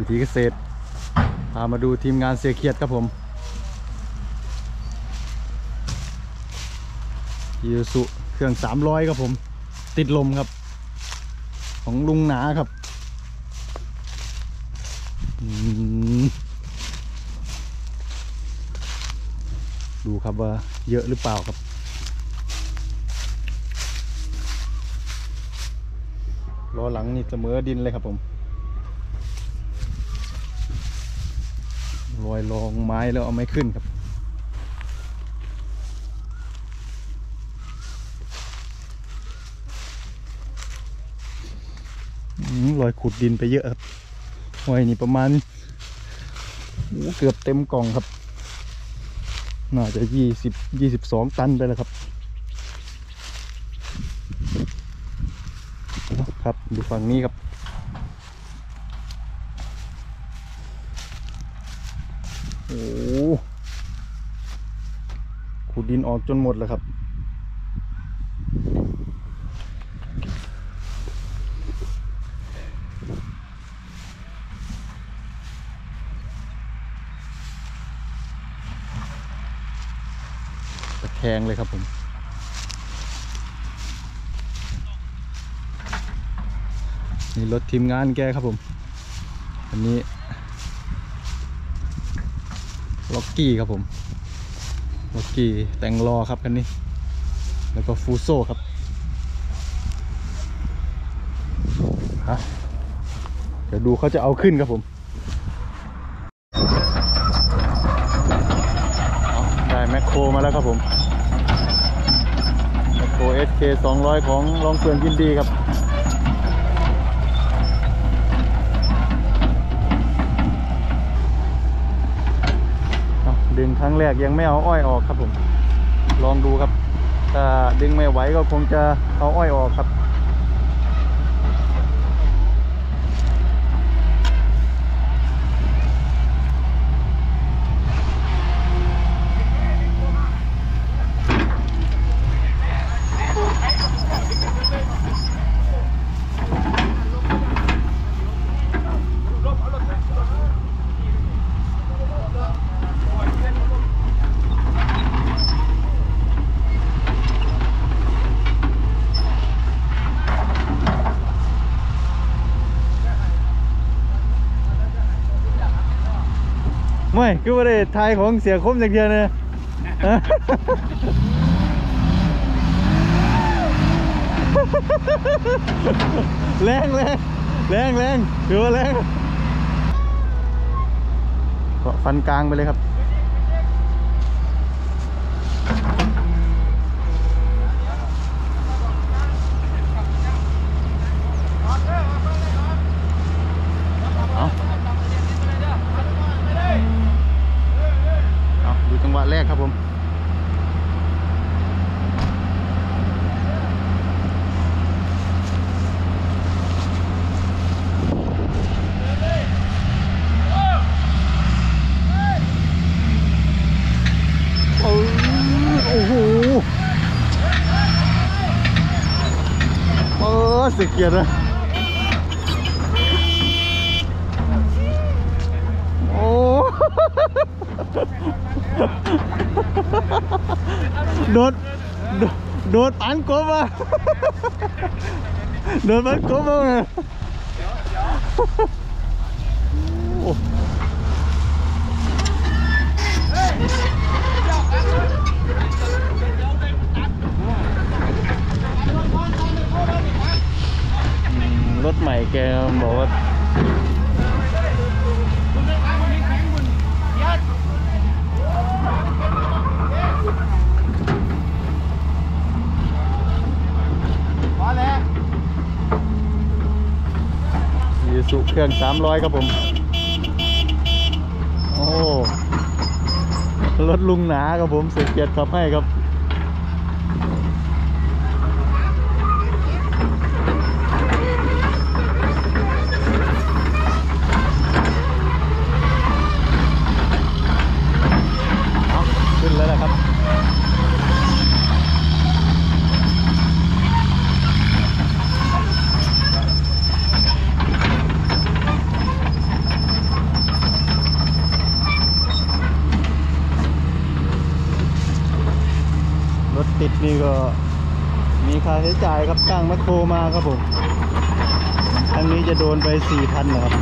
ถีเกษตรพามาดูทีมงานเสียเขียดครับผมยูสุเครื่อง300ครับผมติดลมครับของลุงหนาครับดูครับว่าเยอะหรือเปล่าครับล้อหลังนี่เสมอดินเลยครับผมลอยลองไม้แล้วเอาไม่ขึ้นครับรอยขุดดินไปเยอะครับหอยนี่ประมาณเกือบเต็มกล่องครับน่าจะ22 ตันไปแล้วครับครับดูฝั่งนี้ครับโอ้ขุดดินออกจนหมดแล้วครับตะแคงเลยครับผมนี่รถทีมงานแกครับผมอันนี้ล็อกกี้ครับผมล็อกกี้แต่งล้อครับคันนี้แล้วก็ฟูโซ่ครับเดี๋ยวดูเขาจะเอาขึ้นครับผมได้แมคโครมาแล้วครับผมแมคโคร SK 200ของรองเฟืองยินดีครับดึงครั้งแรกยังไม่เอาอ้อยออกครับผมลองดูครับถ้าดึงไม่ไหวก็คงจะเอาอ้อยออกครับไม่คือว่าได้ทายของเสียคมอย่างเดียวเนี่ยแรงถือว่าแรงก็ฟันกลางไปเลยครับจังหวะแรกครับผมโอ้โหเสียเกียรตินะโอ้โดดปันกบอ่ะโดดปันกบอ่ะรถใหม่แกบอกว่ายูสุเครื่อง300ครับผมโอ้รถลุงหนาครับผมเสียเกียรติขับให้ครับขึ้นแล้วนะครับ โถติดนี่ก็มีค่าใช้จ่ายครับจ้างแมคโครมาครับผมครั้งนี้จะโดนไป 4,000 นะครับ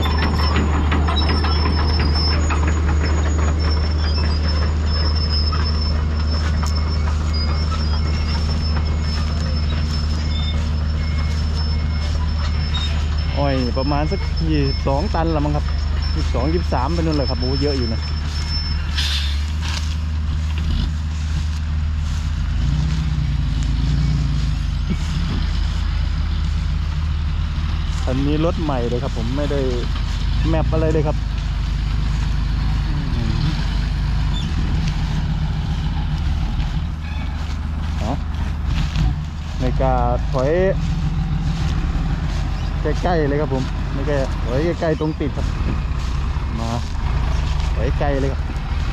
อ้อยประมาณสัก22 ตันละมั้งครับ22 23เป็นนู่นเลยครับโอ้เยอะอยู่นะอันนี้รถใหม่เลยครับผมไม่ได้แมปอะไรเลยครับในการถอยใกล้ๆเลยครับผมไม่ใกล้ถอยใกล้ๆตรงติดครับมาถอยใกล้เลยครับ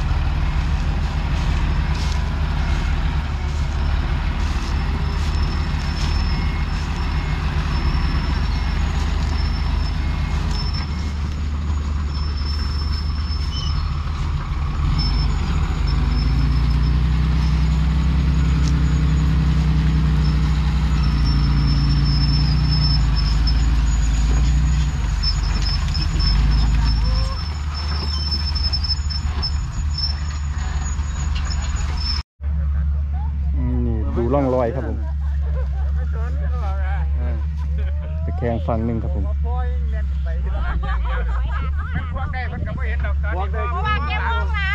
ดูร่องรอยครับผมตะแคงฝั่งหนึ่งครับผมเพราะว่าเก็บโมงละ